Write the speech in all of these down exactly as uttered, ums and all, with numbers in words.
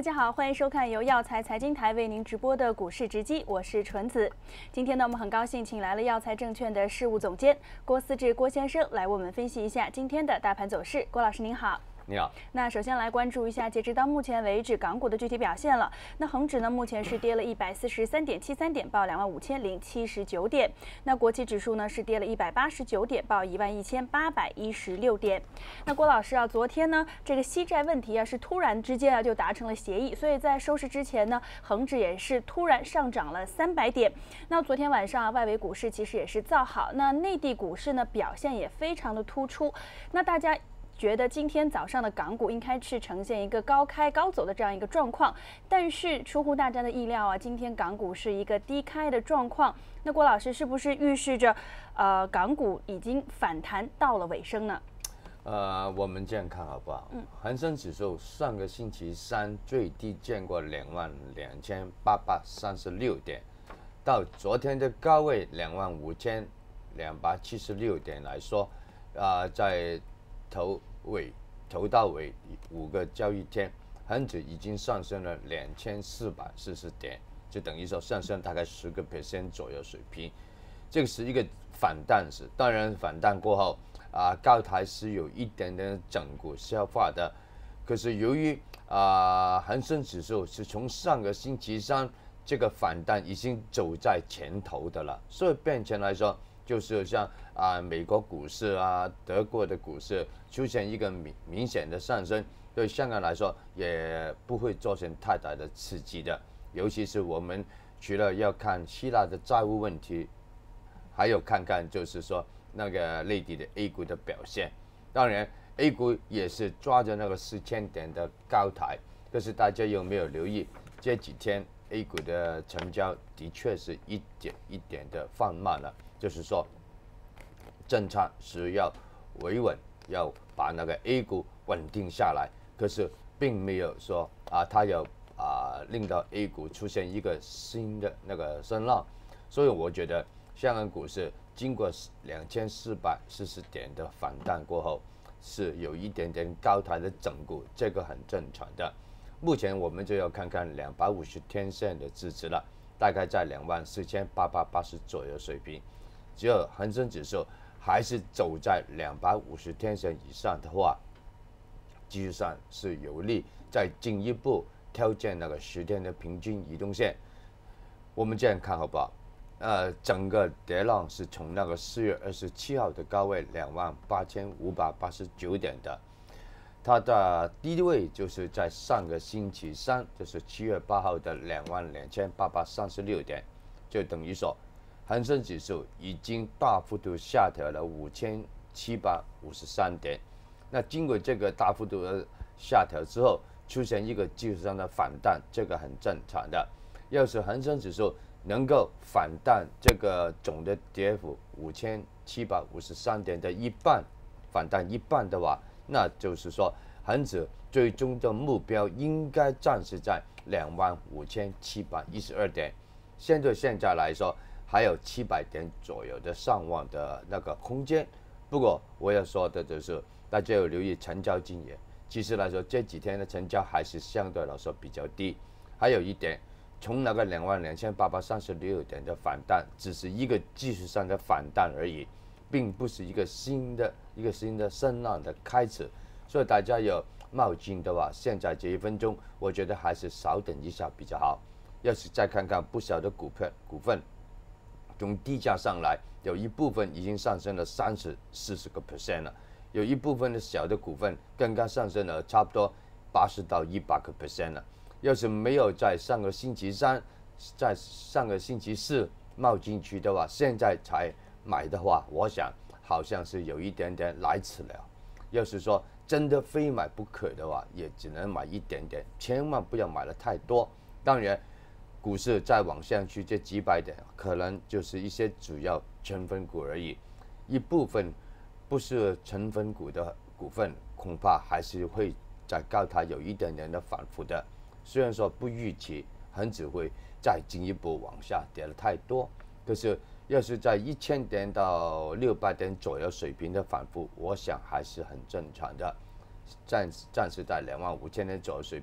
家好，欢迎收看由耀才财经台为您直播的股市直击，我是纯子。今天呢，我们很高兴请来了耀才证券的事务总监郭思治郭先生来为我们分析一下今天的大盘走势。郭老师您好。 你好， 那首先来关注一下，截止到目前为止港股的具体表现了。那恒指呢，目前是跌了一百四十三点七三点，报两万五千零七十九点。那国企指数呢是跌了一百八十九点，报一万一千八百一十六点。那郭老师啊，昨天呢这个息债问题啊是突然之间啊就达成了协议，所以在收市之前呢，恒指也是突然上涨了三百点。那昨天晚上啊，外围股市其实也是造好，那内地股市呢表现也非常的突出。那大家 觉得今天早上的港股应该是呈现一个高开高走的这样一个状况，但是出乎大家的意料啊，今天港股是一个低开的状况。那郭老师是不是预示着，呃，港股已经反弹到了尾声呢？ 呃，我们这样看好不好？嗯，恒生指数上个星期三最低见过两万两千八百三十六点，到昨天的高位两万五千两百七十六点来说，啊、呃，在 头尾头到尾五个交易天，恒指已经上升了两千四百四十点，就等于说上升大概十个 percent 左右水平。这个是一个反弹式，当然反弹过后啊，高台是有一点点整固消化的。可是由于啊恒生指数是从上个星期三这个反弹已经走在前头的了，所以变成来说， 就是像啊美国股市啊、德国的股市出现一个明明显的上升，对香港来说也不会造成太大的刺激的。尤其是我们除了要看希腊的债务问题，还有看看就是说那个内地的 A 股的表现。当然 ，A 股也是抓着那个四千点的高台，可是大家有没有留意这几天 A 股的成交的确是一点一点的放慢了？ 就是说，政策是要维稳，要把那个 A 股稳定下来，可是并没有说啊，它有啊令到 A 股出现一个新的那个声浪，所以我觉得香港股市经过两千四百四十点的反弹过后，是有一点点高台的整固，这个很正常的。目前我们就要看看两百五十天线的支持了，大概在两万四千八百八十左右水平。 只有恒生指数还是走在两百五十天线以上的话，技术上是有利再进一步挑战那个十天的平均移动线。我们这样看好不好？呃，整个跌浪是从那个四月二十七号的高位两万八千五百八十九点的，它的低位就是在上个星期三，就是七月八号的两万两千八百三十六点，就等于说 恒生指数已经大幅度下调了五千七百五十三点，那经过这个大幅度的下调之后，出现一个技术上的反弹，这个很正常的。要是恒生指数能够反弹这个总的跌幅五千七百五十三点的一半，反弹一半的话，那就是说恒指最终的目标应该暂时在两万五千七百一十二点。相对现在来说， 还有七百点左右的上望的那个空间，不过我要说的就是，大家要留意成交金额。其实来说，这几天的成交还是相对来说比较低。还有一点，从那个两万两千八百三十六点的反弹，只是一个技术上的反弹而已，并不是一个新的一个新的声浪的开始。所以大家有冒进的话，现在这一分钟，我觉得还是稍等一下比较好。要是再看看不少的股票股份， 从低价上来，有一部分已经上升了三十、四十个 percent 了，有一部分的小的股份更刚上升了差不多八十到一百个 percent 了。要是没有在上个星期三、在上个星期四冒进去的话，现在才买的话，我想好像是有一点点来迟了。要是说真的非买不可的话，也只能买一点点，千万不要买的太多。当然， 股市再往上去这几百点，可能就是一些主要成分股而已，一部分不是成分股的股份，恐怕还是会在高台有一点点的反复的。虽然说不预期恒指会再进一步往下跌了太多，可是要是在一千点到六百点左右水平的反复，我想还是很正常的。暂暂时在两万五千点左右水平，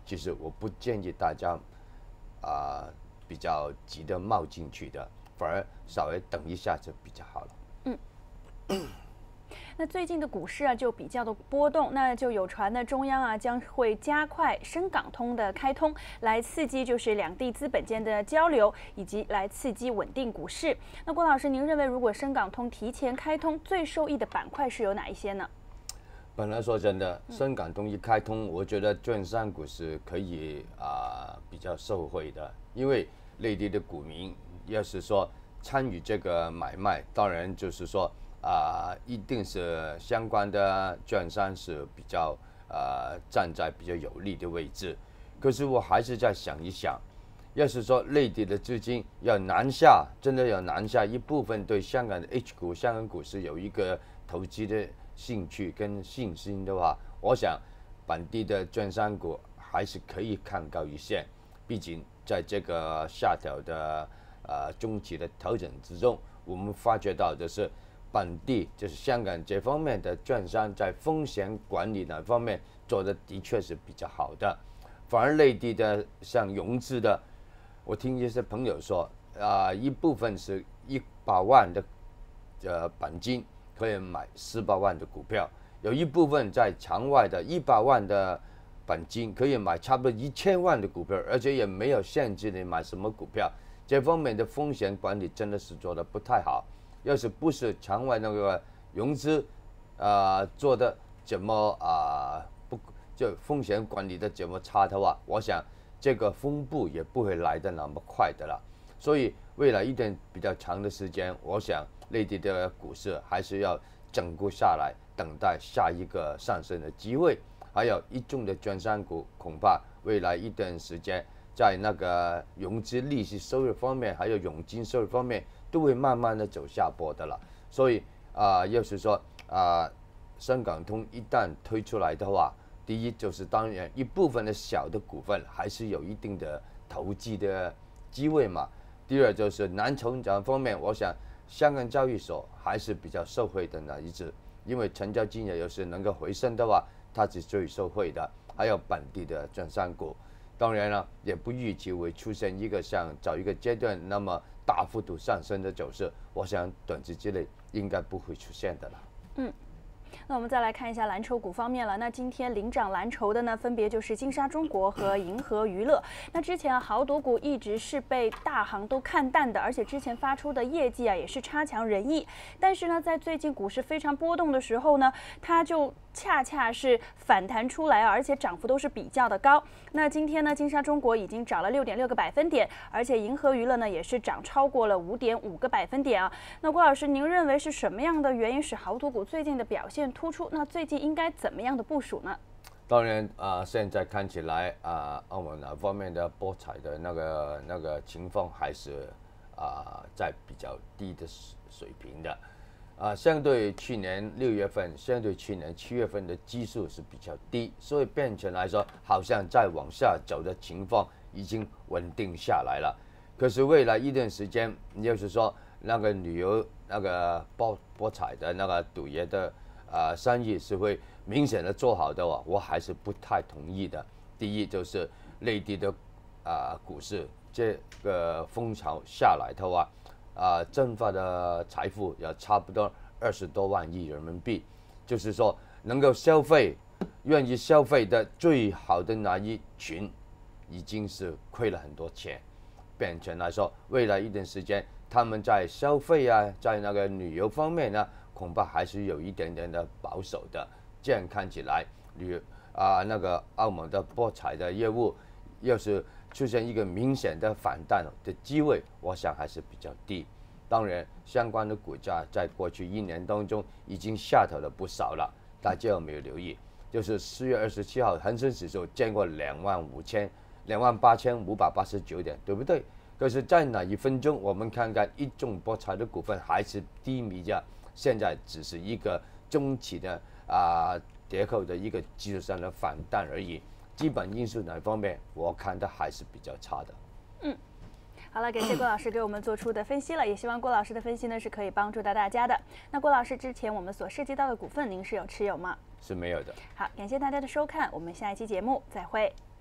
其实我不建议大家啊、呃、比较急的冒进去的，反而稍微等一下就比较好了。 嗯。那最近的股市啊就比较的波动，那就有传呢中央啊将会加快深港通的开通，来刺激就是两地资本间的交流，以及来刺激稳定股市。那郭老师，您认为如果深港通提前开通，最受益的板块是有哪一些呢？ 本来说真的，深港通一开通，我觉得券商股是可以啊、呃、比较受惠的，因为内地的股民要是说参与这个买卖，当然就是说。啊、呃，一定是相关的券商是比较呃站在比较有利的位置。可是我还是在想一想，要是说内地的资金要南下，真的要南下一部分对香港的 H 股、香港股市有一个投机的兴趣跟信心的话，我想本地的券商股还是可以看高一线。毕竟在这个下调的呃中期的调整之中，我们发觉到的是。本地就是香港这方面的券商在风险管理那方面做的的确是比较好的，反而内地的像融资的，我听一些朋友说，啊、呃，一部分是一百万的呃本金可以买四百万的股票，有一部分在场外的一百万的本金可以买差不多一千万的股票，而且也没有限制你买什么股票，这方面的风险管理真的是做得不太好。要是不是场外那个融资，啊、呃、做的怎么啊、呃、不就风险管理的怎么差的话，我想这个风暴也不会来得那么快的了。所以未来一段比较长的时间，我想内地的股市还是要整固下来，等待下一个上升的机会。还有一众的券商股，恐怕未来一段时间在那个融资利息收入方面，还有佣金收入方面。都会慢慢的走下坡的了，所以啊、呃，要是说啊、呃，深港通一旦推出来的话，第一就是当然一部分的小的股份还是有一定的投机的机会嘛。第二就是难成长方面，我想香港交易所还是比较受惠的那一支，因为成交金额要是能够回升的话，它是最受惠的。还有本地的券商股，当然了，也不预期会出现一个像早一个阶段那么。大幅度上升的走势，我想短期之内应该不会出现的了。 嗯。那我们再来看一下蓝筹股方面了。那今天领涨蓝筹的呢，分别就是金沙中国和银河娱乐。那之前啊，豪赌股一直是被大行都看淡的，而且之前发出的业绩啊也是差强人意。但是呢，在最近股市非常波动的时候呢，它就恰恰是反弹出来啊，而且涨幅都是比较的高。那今天呢，金沙中国已经涨了六点六个百分点，而且银河娱乐呢也是涨超过了五点五个百分点啊。那郭老师，您认为是什么样的原因使豪赌股最近的表现突出？那最近应该怎么样的部署呢？ 当然啊、呃，现在看起来啊、呃，澳门那方面的博彩的那个那个情况还是啊、呃、在比较低的水平的啊、呃，相对去年六月份，相对去年七月份的基数是比较低，所以变成来说，好像再往下走的情况已经稳定下来了。可是未来一段时间，就是说那个旅游那个博博彩的那个赌业的。啊，生意是会明显的做好的话，我还是不太同意的。第一就是内地的啊、呃、股市这个风潮下来的话，啊、呃，蒸发的财富要差不多二十多万亿人民币，就是说能够消费、愿意消费的最好的那一群，已经是亏了很多钱。变成来说，未来一段时间，他们在消费啊，在那个旅游方面呢。恐怕还是有一点点的保守的，这样看起来，旅啊那个澳门的博彩的业务，要是出现一个明显的反弹的机会，我想还是比较低。当然，相关的股价在过去一年当中已经下调了不少了，大家有没有留意？就是四月二十七号，恒生指数见过两万五千、两万八千五百八十九点，对不对？可是，在那一分钟，我们看看一众博彩的股份还是低迷着。现在只是一个中期的啊、呃、跌后的一个技术上的反弹而已，基本因素哪方面我看的还是比较差的。 嗯，好了，感谢郭老师给我们做出的分析了，也希望郭老师的分析呢是可以帮助到大家的。那郭老师之前我们所涉及到的股份，您是有持有吗？ 是没有的。 好，感谢大家的收看，我们下一期节目再会。